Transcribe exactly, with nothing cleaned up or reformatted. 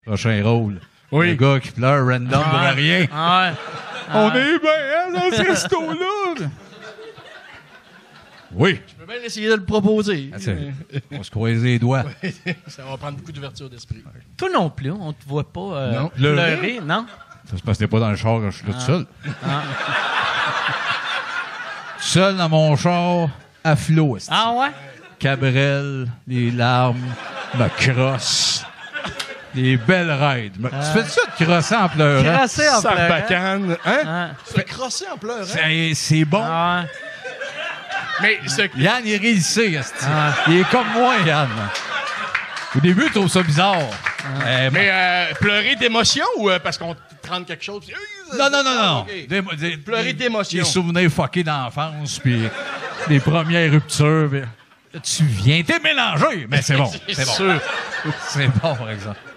Prochain rôle. Oui. Le gars qui pleure random Ah, pour rien. Ah, ouais. On est bien hein, dans ce resto-là. Oui. Je peux bien essayer de le proposer. Ah, c'est- on se croise les doigts. Ça va prendre beaucoup d'ouverture d'esprit. Toi non plus, on te voit pas euh, Non. pleurer, Pleurer? non? Ça se passe pas dans le char quand je suis là tout seul. Seul dans mon char, à flot. esti. Ah ouais? Cabrel, les larmes, me crosse. Des belles raids. Me- Tu fais ça de crosser en pleurant? Crasser en pleurant. Sarbacane. Hein? Ah, Tu fais crosser en pleurant. C'est, c'est bon. ah ouais. Mais ce... Yann, il rit, il sait, esti. Ah. Il est comme moi, Yann. Au début, je trouve ça bizarre. Euh, Mais euh, pleurer d'émotion ou euh, parce qu'on te rend quelque chose? puis, euh, Non, non, non, ah, non. ok. Des, des- Pleurer des- d'émotion. Des souvenirs fuckés d'enfance, puis les premières ruptures. Puis, là, tu viens, t'es mélangé, mais c'est bon. C'est C'est bon. sûr. C'est bon, par exemple.